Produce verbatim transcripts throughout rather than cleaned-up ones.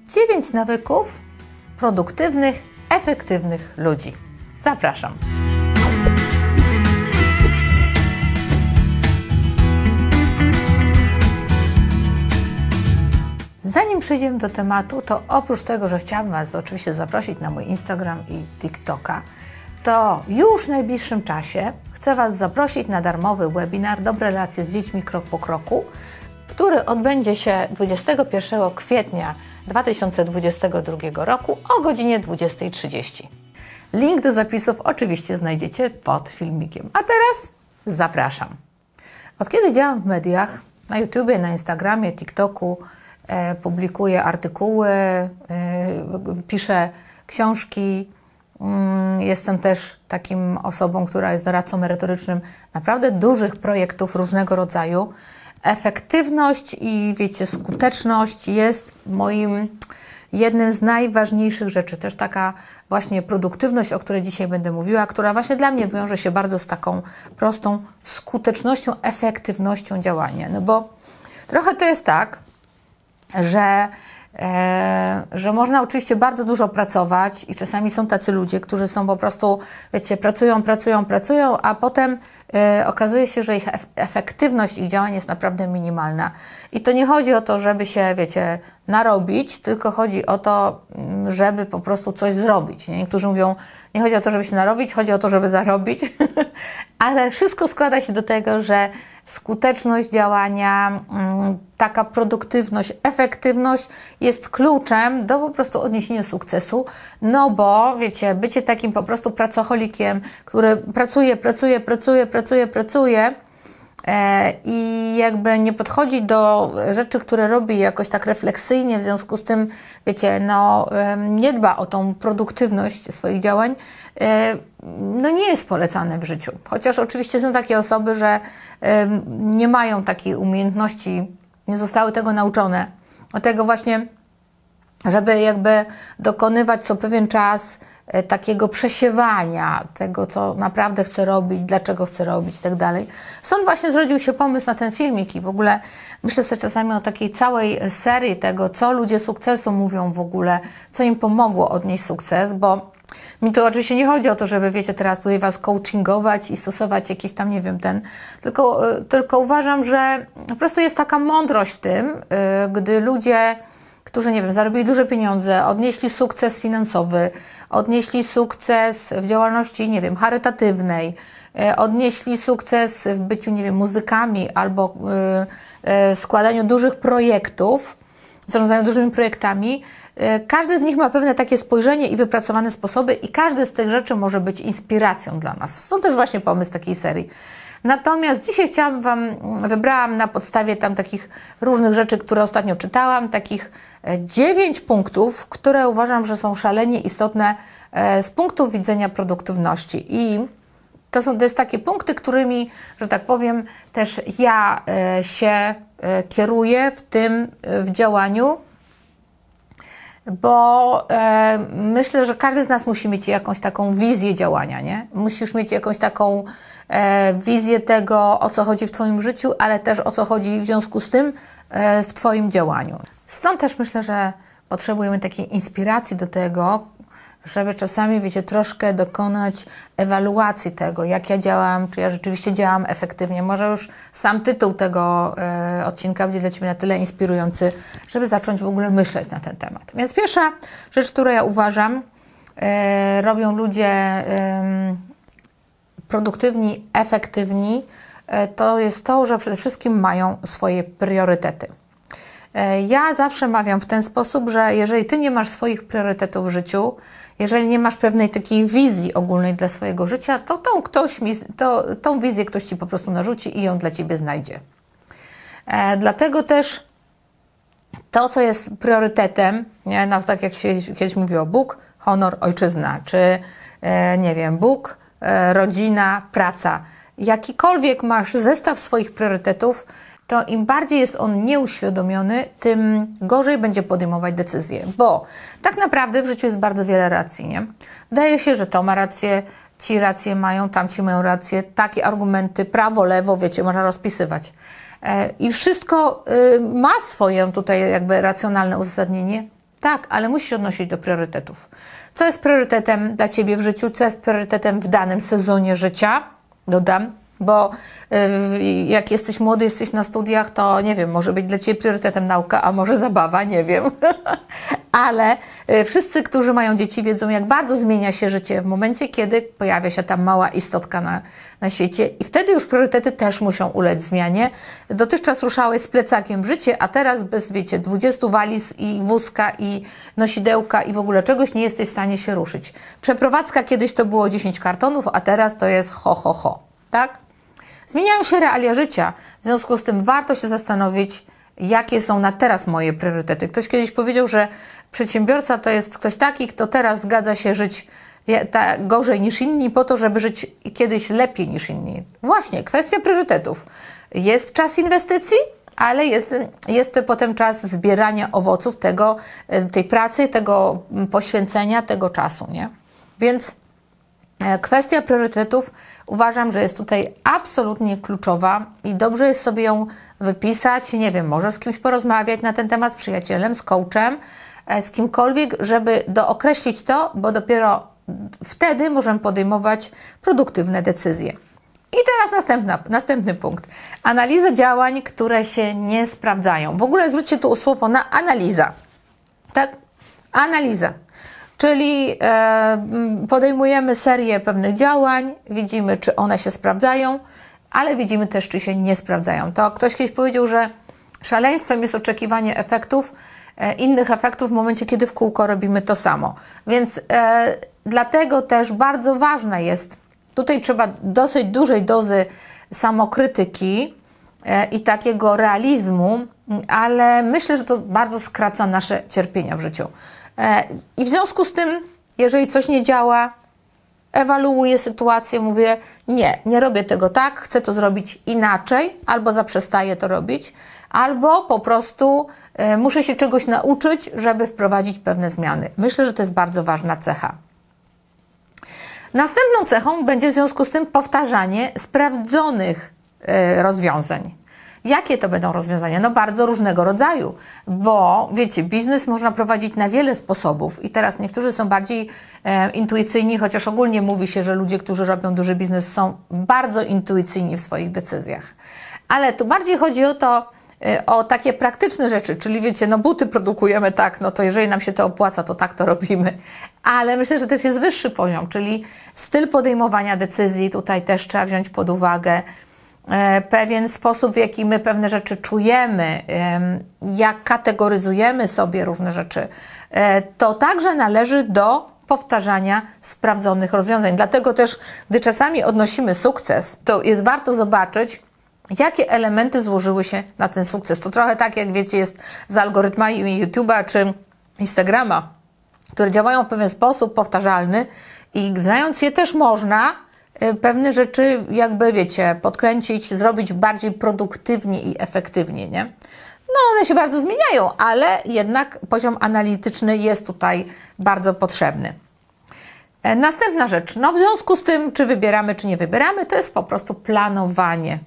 dziewięć nawyków produktywnych, efektywnych ludzi. Zapraszam. Zanim przejdziemy do tematu, to oprócz tego, że chciałabym Was oczywiście zaprosić na mój Instagram i TikToka, to już w najbliższym czasie chcę Was zaprosić na darmowy webinar Dobre relacje z dziećmi krok po kroku, który odbędzie się dwudziestego pierwszego kwietnia dwa tysiące dwudziestego drugiego roku o godzinie dwudziestej trzydzieści. Link do zapisów oczywiście znajdziecie pod filmikiem. A teraz zapraszam. Od kiedy działam w mediach, na YouTubie, na Instagramie, TikToku, e, publikuję artykuły, e, piszę książki. Mm, jestem też takim osobą, która jest doradcą merytorycznym naprawdę dużych projektów różnego rodzaju. Efektywność i, wiecie, skuteczność jest moim jednym z najważniejszych rzeczy. Też taka właśnie produktywność, o której dzisiaj będę mówiła, która właśnie dla mnie wiąże się bardzo z taką prostą skutecznością, efektywnością działania. No bo trochę to jest tak, że E, że można oczywiście bardzo dużo pracować i czasami są tacy ludzie, którzy są po prostu, wiecie, pracują, pracują, pracują, a potem e, okazuje się, że ich efektywność ich działań jest naprawdę minimalna. I to nie chodzi o to, żeby się, wiecie, narobić, tylko chodzi o to, żeby po prostu coś zrobić. Nie? Niektórzy mówią, nie chodzi o to, żeby się narobić, chodzi o to, żeby zarobić, ale wszystko składa się do tego, że skuteczność działania, taka produktywność, efektywność jest kluczem do po prostu odniesienia sukcesu, no bo wiecie, bycie takim po prostu pracocholikiem, który pracuje, pracuje, pracuje, pracuje, pracuje e, i jakby nie podchodzi do rzeczy, które robi jakoś tak refleksyjnie, w związku z tym, wiecie, no nie dba o tą produktywność swoich działań, no nie jest polecane w życiu. Chociaż oczywiście są takie osoby, że nie mają takiej umiejętności, nie zostały tego nauczone. Dlatego właśnie, żeby jakby dokonywać co pewien czas takiego przesiewania tego, co naprawdę chcę robić, dlaczego chcę robić i tak dalej. Stąd właśnie zrodził się pomysł na ten filmik i w ogóle myślę sobie czasami o takiej całej serii tego, co ludzie sukcesu mówią w ogóle, co im pomogło odnieść sukces, bo mi to oczywiście nie chodzi o to, żeby, wiecie, teraz tutaj Was coachingować i stosować jakiś tam, nie wiem, ten, tylko, tylko uważam, że po prostu jest taka mądrość w tym, gdy ludzie, którzy, nie wiem, zarobili duże pieniądze, odnieśli sukces finansowy, odnieśli sukces w działalności, nie wiem, charytatywnej, odnieśli sukces w byciu, nie wiem, muzykami albo składaniu dużych projektów, zarządzaniu dużymi projektami. Każdy z nich ma pewne takie spojrzenie i wypracowane sposoby i każdy z tych rzeczy może być inspiracją dla nas. Stąd też właśnie pomysł takiej serii. Natomiast dzisiaj chciałam Wam, wybrałam na podstawie tam takich różnych rzeczy, które ostatnio czytałam, takich dziewięć punktów, które uważam, że są szalenie istotne z punktu widzenia produktywności. I to są to jest takie punkty, którymi, że tak powiem, też ja się kieruję w tym, w działaniu, bo e, myślę, że każdy z nas musi mieć jakąś taką wizję działania, nie? Musisz mieć jakąś taką e, wizję tego, o co chodzi w Twoim życiu, ale też o co chodzi w związku z tym e, w Twoim działaniu. Stąd też myślę, że potrzebujemy takiej inspiracji do tego, żeby czasami, wiecie, troszkę dokonać ewaluacji tego, jak ja działam, czy ja rzeczywiście działam efektywnie. Może już sam tytuł tego e, odcinka będzie dla Ciebie na tyle inspirujący, żeby zacząć w ogóle myśleć na ten temat. Więc pierwsza rzecz, którą ja uważam, e, robią ludzie e, produktywni, efektywni, e, to jest to, że przede wszystkim mają swoje priorytety. Ja zawsze mawiam w ten sposób, że jeżeli Ty nie masz swoich priorytetów w życiu, jeżeli nie masz pewnej takiej wizji ogólnej dla swojego życia, to tą, ktoś mi, to, tą wizję ktoś Ci po prostu narzuci i ją dla Ciebie znajdzie. E, dlatego też to, co jest priorytetem, nie? No, tak jak się kiedyś mówiło, Bóg, honor, ojczyzna, czy e, nie wiem, Bóg, e, rodzina, praca. Jakikolwiek masz zestaw swoich priorytetów, to im bardziej jest on nieuświadomiony, tym gorzej będzie podejmować decyzje, bo tak naprawdę w życiu jest bardzo wiele racji, nie? Wydaje się, że to ma rację, ci racje mają, tamci mają rację, takie argumenty, prawo, lewo, wiecie, można rozpisywać. I wszystko ma swoje tutaj jakby racjonalne uzasadnienie, Tak, ale musisz odnosić do priorytetów. Co jest priorytetem dla Ciebie w życiu, co jest priorytetem w danym sezonie życia, dodam, bo y, jak jesteś młody, jesteś na studiach, to nie wiem, może być dla Ciebie priorytetem nauka, a może zabawa, nie wiem. Ale y, wszyscy, którzy mają dzieci, wiedzą, jak bardzo zmienia się życie w momencie, kiedy pojawia się ta mała istotka na, na świecie i wtedy już priorytety też muszą ulec zmianie. Dotychczas ruszałeś z plecakiem w życie, a teraz bez, wiecie, dwudziestu waliz i wózka i nosidełka i w ogóle czegoś nie jesteś w stanie się ruszyć. Przeprowadzka kiedyś to było dziesięć kartonów, a teraz to jest ho, ho, ho. Tak? Zmieniają się realia życia, w związku z tym warto się zastanowić, jakie są na teraz moje priorytety. Ktoś kiedyś powiedział, że przedsiębiorca to jest ktoś taki, kto teraz zgadza się żyć gorzej niż inni po to, żeby żyć kiedyś lepiej niż inni. Właśnie, kwestia priorytetów. Jest czas inwestycji, ale jest, jest to potem czas zbierania owoców tego, tej pracy, tego poświęcenia, tego czasu, nie? Więc kwestia priorytetów uważam, że jest tutaj absolutnie kluczowa i dobrze jest sobie ją wypisać, nie wiem, może z kimś porozmawiać na ten temat, z przyjacielem, z coachem, z kimkolwiek, żeby dookreślić to, bo dopiero wtedy możemy podejmować produktywne decyzje. I teraz następna, następny punkt. Analiza działań, które się nie sprawdzają. W ogóle zwróćcie tu słowo na analiza. Tak? Analiza. Czyli e, podejmujemy serię pewnych działań, widzimy, czy one się sprawdzają, ale widzimy też, czy się nie sprawdzają. To ktoś kiedyś powiedział, że szaleństwem jest oczekiwanie efektów, e, innych efektów w momencie, kiedy w kółko robimy to samo. Więc e, dlatego też bardzo ważne jest, tutaj trzeba dosyć dużej dozy samokrytyki e, i takiego realizmu, ale myślę, że to bardzo skraca nasze cierpienia w życiu. I w związku z tym, jeżeli coś nie działa, ewaluuję sytuację, mówię, nie, nie robię tego tak, chcę to zrobić inaczej, albo zaprzestaję to robić, albo po prostu e, muszę się czegoś nauczyć, żeby wprowadzić pewne zmiany. Myślę, że to jest bardzo ważna cecha. Następną cechą będzie w związku z tym powtarzanie sprawdzonych e, rozwiązań. Jakie to będą rozwiązania? No bardzo różnego rodzaju, bo wiecie, biznes można prowadzić na wiele sposobów i teraz niektórzy są bardziej e, intuicyjni, chociaż ogólnie mówi się, że ludzie, którzy robią duży biznes, są bardzo intuicyjni w swoich decyzjach. Ale tu bardziej chodzi o to, e, o takie praktyczne rzeczy, czyli wiecie, no buty produkujemy tak, no to jeżeli nam się to opłaca, to tak to robimy. Ale myślę, że też jest wyższy poziom, czyli styl podejmowania decyzji, tutaj też trzeba wziąć pod uwagę pewien sposób, w jaki my pewne rzeczy czujemy, jak kategoryzujemy sobie różne rzeczy, to także należy do powtarzania sprawdzonych rozwiązań. Dlatego też, gdy czasami odnosimy sukces, to jest warto zobaczyć, jakie elementy złożyły się na ten sukces. To trochę tak, jak wiecie, jest z algorytmami YouTube'a czy Instagrama, które działają w pewien sposób powtarzalny i znając je też można pewne rzeczy jakby, wiecie, podkręcić, zrobić bardziej produktywnie i efektywnie, nie? No one się bardzo zmieniają, ale jednak poziom analityczny jest tutaj bardzo potrzebny. Następna rzecz, no w związku z tym, czy wybieramy, czy nie wybieramy, to jest po prostu planowanie.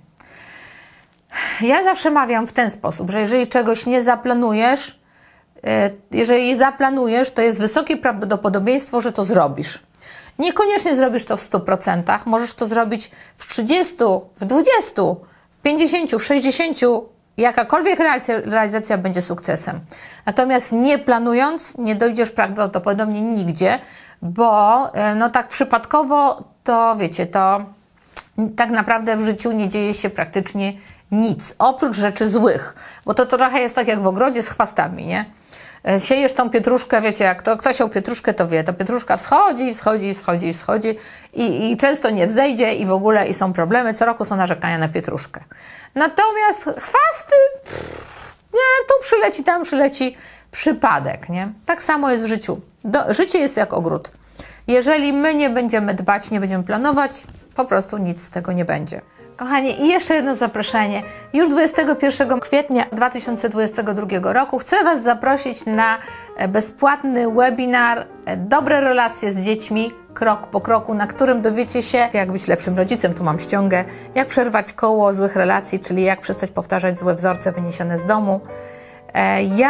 Ja zawsze mawiam w ten sposób, że jeżeli czegoś nie zaplanujesz, jeżeli zaplanujesz, to jest wysokie prawdopodobieństwo, że to zrobisz. Niekoniecznie zrobisz to w stu procentach, możesz to zrobić w trzydziestu, w dwudziestu, w pięćdziesięciu, w sześćdziesięciu. Jakakolwiek realizacja będzie sukcesem. Natomiast nie planując, nie dojdziesz prawdopodobnie nigdzie, bo no tak przypadkowo to wiecie, to tak naprawdę w życiu nie dzieje się praktycznie nic, oprócz rzeczy złych, bo to, to trochę jest tak jak w ogrodzie z chwastami, nie? Siejesz tą pietruszkę, wiecie, jak to, kto siał pietruszkę, to wie, ta pietruszka wschodzi, wschodzi, wschodzi, wschodzi i, i często nie wzejdzie i w ogóle i są problemy, co roku są narzekania na pietruszkę. Natomiast chwasty, pff, nie, tu przyleci, tam przyleci, przypadek, nie? Tak samo jest w życiu. Do, życie jest jak ogród. Jeżeli my nie będziemy dbać, nie będziemy planować, po prostu nic z tego nie będzie. Kochani, i jeszcze jedno zaproszenie. Już dwudziestego pierwszego kwietnia dwa tysiące dwudziestego drugiego roku chcę Was zaprosić na bezpłatny webinar Dobre relacje z dziećmi, krok po kroku, na którym dowiecie się, jak być lepszym rodzicem, tu mam ściągę, jak przerwać koło złych relacji, czyli jak przestać powtarzać złe wzorce wyniesione z domu, jak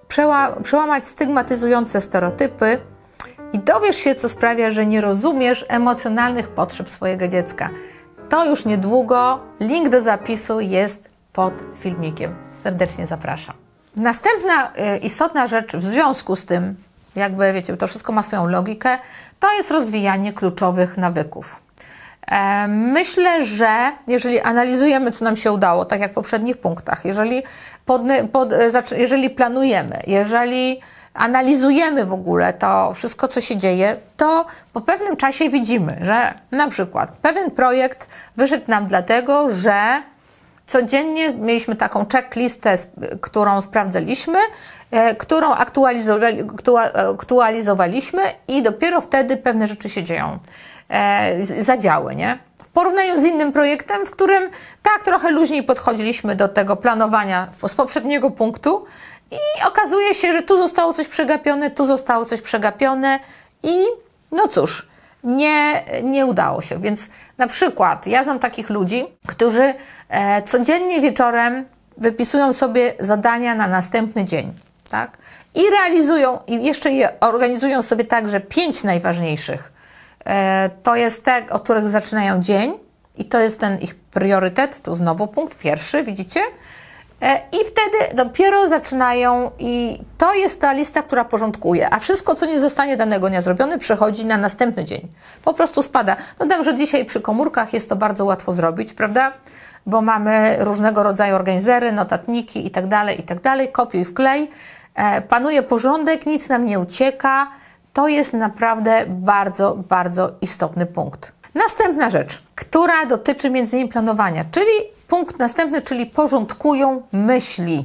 przeła przełamać stygmatyzujące stereotypy i dowiesz się, co sprawia, że nie rozumiesz emocjonalnych potrzeb swojego dziecka. To już niedługo. Link do zapisu jest pod filmikiem. Serdecznie zapraszam. Następna y, istotna rzecz w związku z tym, jakby wiecie, to wszystko ma swoją logikę, to jest rozwijanie kluczowych nawyków. E, myślę, że jeżeli analizujemy, co nam się udało, tak jak w poprzednich punktach, jeżeli, pod, pod, jeżeli planujemy, jeżeli analizujemy w ogóle to wszystko, co się dzieje, to po pewnym czasie widzimy, że na przykład pewien projekt wyszedł nam dlatego, że codziennie mieliśmy taką checklistę, którą sprawdzaliśmy, którą aktualizowali, aktualizowaliśmy i dopiero wtedy pewne rzeczy się dzieją, zadziały, nie? W porównaniu z innym projektem, w którym tak trochę luźniej podchodziliśmy do tego planowania z poprzedniego punktu i okazuje się, że tu zostało coś przegapione, tu zostało coś przegapione i no cóż, nie, nie udało się. Więc na przykład ja znam takich ludzi, którzy e, codziennie wieczorem wypisują sobie zadania na następny dzień, tak? I realizują, i jeszcze je organizują sobie tak, że pięć najważniejszych e, to jest te, od których zaczynają dzień i to jest ten ich priorytet, to znowu punkt pierwszy, widzicie? I wtedy dopiero zaczynają i to jest ta lista, która porządkuje, a wszystko, co nie zostanie danego dnia zrobione, przechodzi na następny dzień. Po prostu spada. Dodam, że dzisiaj przy komórkach jest to bardzo łatwo zrobić, prawda? Bo mamy różnego rodzaju organizery, notatniki i tak dalej, i tak dalej, kopiuj, wklej. Panuje porządek, nic nam nie ucieka. To jest naprawdę bardzo, bardzo istotny punkt. Następna rzecz, która dotyczy między innymi planowania, czyli punkt następny, czyli porządkują myśli.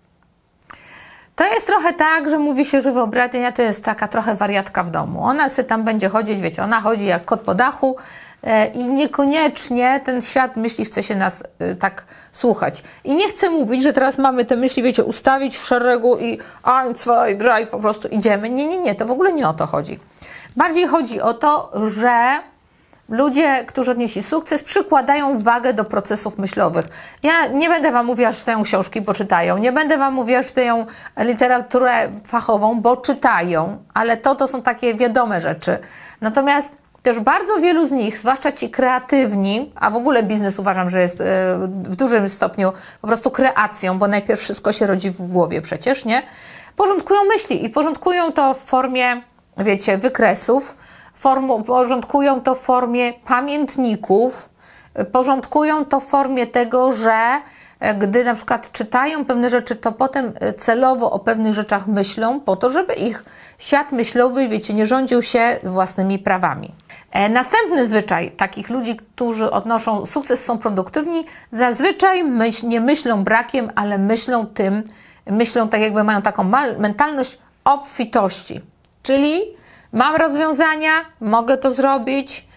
To jest trochę tak, że mówi się, że wyobraźnia to jest taka trochę wariatka w domu. Ona sobie tam będzie chodzić, wiecie, ona chodzi jak kot po dachu e, i niekoniecznie ten świat myśli chce się nas e, tak słuchać. I nie chcę mówić, że teraz mamy te myśli, wiecie, ustawić w szeregu i ein, zwei, drei, po prostu idziemy. Nie, nie, nie, to w ogóle nie o to chodzi. Bardziej chodzi o to, że ludzie, którzy odnieśli sukces, przykładają wagę do procesów myślowych. Ja nie będę Wam mówiła, że czytają książki, bo czytają. Nie będę Wam mówiła, że czytają literaturę fachową, bo czytają. Ale to, to są takie wiadome rzeczy. Natomiast też bardzo wielu z nich, zwłaszcza ci kreatywni, a w ogóle biznes uważam, że jest w dużym stopniu po prostu kreacją, bo najpierw wszystko się rodzi w głowie przecież, nie? Porządkują myśli i porządkują to w formie, wiecie, wykresów, Formu, porządkują to w formie pamiętników, porządkują to w formie tego, że gdy na przykład czytają pewne rzeczy, to potem celowo o pewnych rzeczach myślą po to, żeby ich świat myślowy, wiecie, nie rządził się własnymi prawami. Następny zwyczaj takich ludzi, którzy odnoszą sukces, są produktywni, zazwyczaj myśl, nie myślą brakiem, ale myślą tym, myślą tak jakby mają taką mentalność obfitości, czyli mam rozwiązania, mogę to zrobić,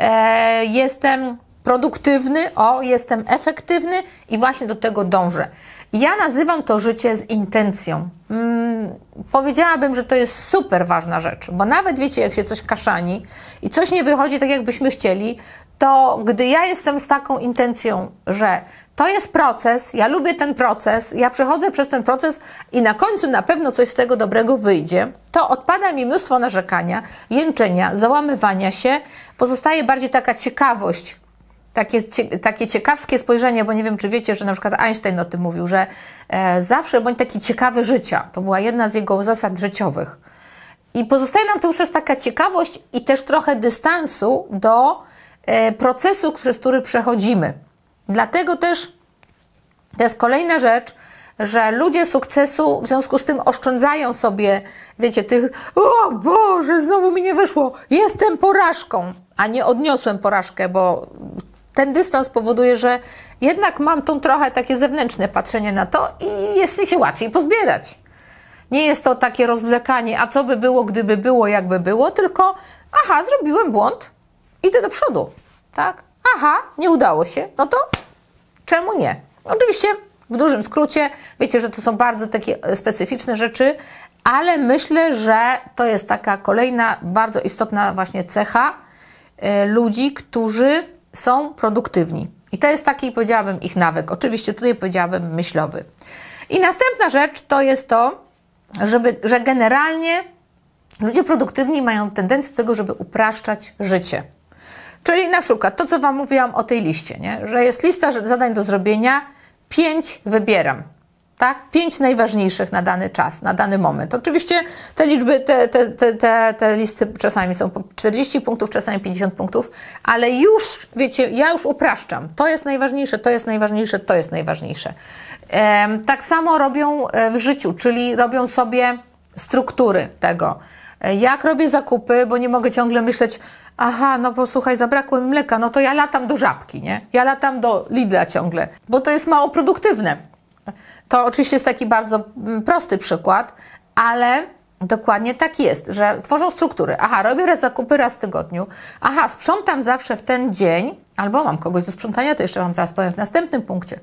e, jestem produktywny, o, jestem efektywny i właśnie do tego dążę. Ja nazywam to życie z intencją. Hmm, powiedziałabym, że to jest super ważna rzecz, bo nawet wiecie, jak się coś kaszani i coś nie wychodzi tak, jakbyśmy chcieli, to gdy ja jestem z taką intencją, że to jest proces, ja lubię ten proces, ja przechodzę przez ten proces i na końcu na pewno coś z tego dobrego wyjdzie, to odpada mi mnóstwo narzekania, jęczenia, załamywania się, pozostaje bardziej taka ciekawość, takie, takie ciekawskie spojrzenie, bo nie wiem, czy wiecie, że na przykład Einstein o tym mówił, że e, zawsze bądź taki ciekawy życia, to była jedna z jego zasad życiowych. I pozostaje nam tu już taka ciekawość i też trochę dystansu do e, procesu, przez który przechodzimy. Dlatego też to jest kolejna rzecz, że ludzie sukcesu w związku z tym oszczędzają sobie, wiecie, tych o Boże, znowu mi nie wyszło, jestem porażką, a nie odniosłem porażkę, bo ten dystans powoduje, że jednak mam tą trochę takie zewnętrzne patrzenie na to i jest mi się łatwiej pozbierać. Nie jest to takie rozwlekanie, a co by było, gdyby było, jakby było, tylko aha, zrobiłem błąd, idę do przodu, tak? Aha, nie udało się, no to czemu nie? Oczywiście w dużym skrócie, wiecie, że to są bardzo takie specyficzne rzeczy, ale myślę, że to jest taka kolejna bardzo istotna właśnie cecha y, ludzi, którzy są produktywni. I to jest taki, powiedziałabym, ich nawyk. Oczywiście tutaj powiedziałabym myślowy. I następna rzecz to jest to, żeby, że generalnie ludzie produktywni mają tendencję do tego, żeby upraszczać życie. Czyli na przykład to, co Wam mówiłam o tej liście, nie? Że jest lista zadań do zrobienia, pięć wybieram. Tak? Pięć najważniejszych na dany czas, na dany moment. Oczywiście te liczby, te, te, te, te, te listy czasami są po czterdzieści punktów, czasami pięćdziesiąt punktów, ale już, wiecie, ja już upraszczam. To jest najważniejsze, to jest najważniejsze, to jest najważniejsze. Ehm, tak samo robią w życiu, czyli robią sobie struktury tego. Jak robię zakupy, bo nie mogę ciągle myśleć, aha, no posłuchaj, zabrakło mi mleka, no to ja latam do Żabki, nie? Ja latam do Lidla ciągle, bo to jest mało produktywne. To oczywiście jest taki bardzo prosty przykład, ale dokładnie tak jest, że tworzą struktury. Aha, robię zakupy raz w tygodniu. Aha, sprzątam zawsze w ten dzień, albo mam kogoś do sprzątania, to jeszcze Wam zaraz powiem w następnym punkcie.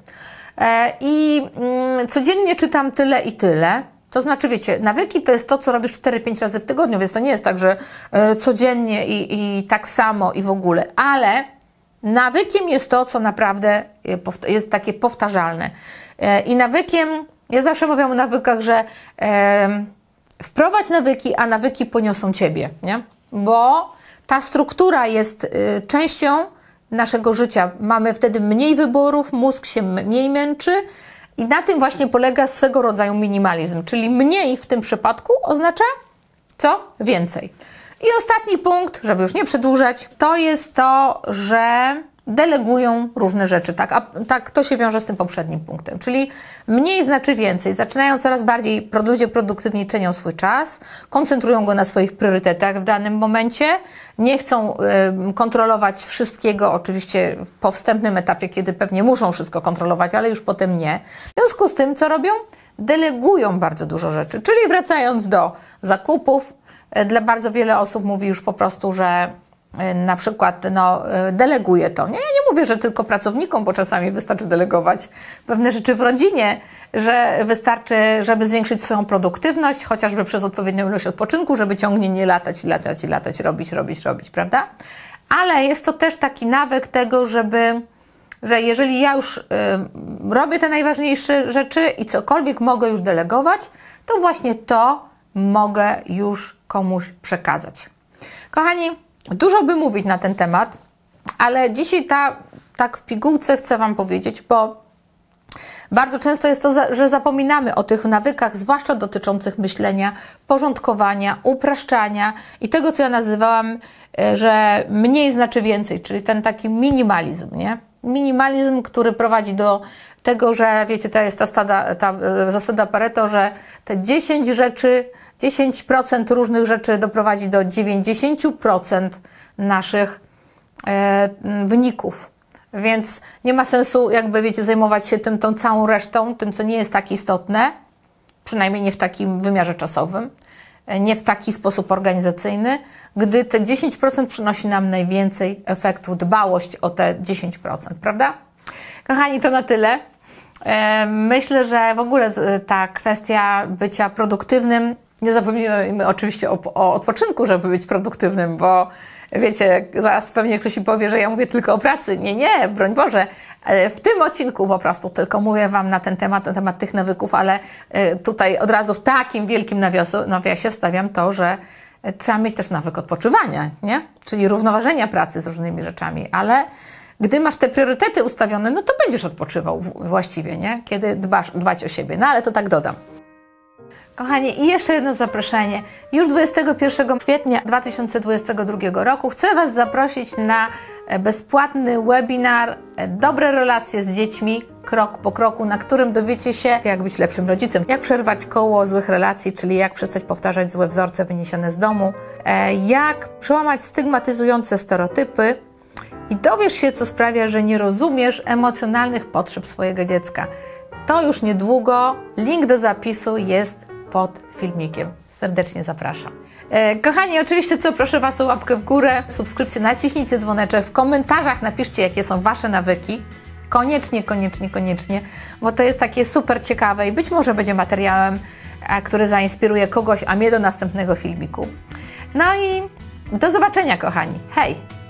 E, I mm, codziennie czytam tyle i tyle. To znaczy, wiecie, nawyki to jest to, co robisz cztery pięć razy w tygodniu, więc to nie jest tak, że e, codziennie i, i tak samo i w ogóle, ale nawykiem jest to, co naprawdę jest takie powtarzalne. I nawykiem, ja zawsze mówię o nawykach, że e, wprowadź nawyki, a nawyki poniosą Ciebie, nie? Bo ta struktura jest y, częścią naszego życia. Mamy wtedy mniej wyborów, mózg się mniej męczy i na tym właśnie polega swego rodzaju minimalizm, czyli mniej w tym przypadku oznacza co? Więcej. I ostatni punkt, żeby już nie przedłużać, to jest to, że delegują różne rzeczy, tak? A tak to się wiąże z tym poprzednim punktem, czyli mniej znaczy więcej. Zaczynają coraz bardziej, ludzie produktywni cenią swój czas, koncentrują go na swoich priorytetach w danym momencie, nie chcą y, kontrolować wszystkiego, oczywiście po wstępnym etapie, kiedy pewnie muszą wszystko kontrolować, ale już potem nie. W związku z tym, co robią? Delegują bardzo dużo rzeczy, czyli wracając do zakupów, y, dla bardzo wiele osób mówi już po prostu, że na przykład no, deleguję to. Nie, ja nie mówię, że tylko pracownikom, bo czasami wystarczy delegować pewne rzeczy w rodzinie, że wystarczy, żeby zwiększyć swoją produktywność, chociażby przez odpowiednią ilość odpoczynku, żeby ciągnie nie latać, latać i latać, robić, robić, robić, prawda? Ale jest to też taki nawyk tego, żeby, że jeżeli ja już y, robię te najważniejsze rzeczy i cokolwiek mogę już delegować, to właśnie to mogę już komuś przekazać. Kochani, dużo by mówić na ten temat, ale dzisiaj ta, tak w pigułce chcę Wam powiedzieć, bo bardzo często jest to, że zapominamy o tych nawykach, zwłaszcza dotyczących myślenia, porządkowania, upraszczania i tego, co ja nazywałam, że mniej znaczy więcej, czyli ten taki minimalizm, nie? Minimalizm, który prowadzi do tego, że wiecie, to jest ta, stada, ta zasada Pareto, że te dziesięć rzeczy, dziesięć procent różnych rzeczy doprowadzi do dziewięćdziesiąt procent naszych e, wyników. Więc nie ma sensu, jakby wiecie, zajmować się tym, tą całą resztą, tym, co nie jest tak istotne, przynajmniej nie w takim wymiarze czasowym, nie w taki sposób organizacyjny, gdy te dziesięć procent przynosi nam najwięcej efektów, dbałość o te dziesięć procent, prawda? Kochani, to na tyle. Myślę, że w ogóle ta kwestia bycia produktywnym, nie zapominajmy oczywiście o, o odpoczynku, żeby być produktywnym, bo wiecie, zaraz pewnie ktoś mi powie, że ja mówię tylko o pracy. Nie, nie, broń Boże. W tym odcinku po prostu tylko mówię Wam na ten temat, na temat tych nawyków, ale tutaj od razu w takim wielkim nawiasu, nawiasie wstawiam to, że trzeba mieć też nawyk odpoczywania, nie? Czyli równoważenia pracy z różnymi rzeczami, ale gdy masz te priorytety ustawione, no to będziesz odpoczywał właściwie, nie? Kiedy dbasz, dbać o siebie. No ale to tak dodam. Kochani, i jeszcze jedno zaproszenie. Już dwudziestego pierwszego kwietnia dwa tysiące dwudziestego drugiego roku chcę Was zaprosić na bezpłatny webinar Dobre relacje z dziećmi, krok po kroku, na którym dowiecie się, jak być lepszym rodzicem, jak przerwać koło złych relacji, czyli jak przestać powtarzać złe wzorce wyniesione z domu, jak przełamać stygmatyzujące stereotypy i dowiesz się, co sprawia, że nie rozumiesz emocjonalnych potrzeb swojego dziecka. To już niedługo. Link do zapisu jest pod filmikiem. Serdecznie zapraszam. E, kochani, oczywiście co, proszę Was o łapkę w górę, subskrypcję, naciśnijcie dzwoneczek, w komentarzach napiszcie, jakie są Wasze nawyki. Koniecznie, koniecznie, koniecznie, bo to jest takie super ciekawe i być może będzie materiałem, a, który zainspiruje kogoś, a mnie do następnego filmiku. No i do zobaczenia, kochani. Hej!